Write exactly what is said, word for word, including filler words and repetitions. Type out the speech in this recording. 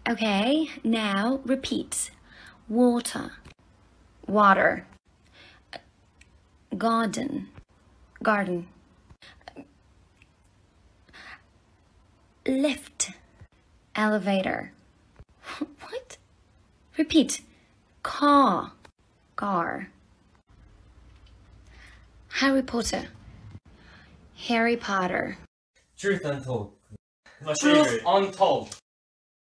Okay, now repeat. Water, water. Garden, garden. Lift, elevator. What? Repeat. Car, car. Harry Potter, Harry Potter. Truth untold. My Truth favorite. untold.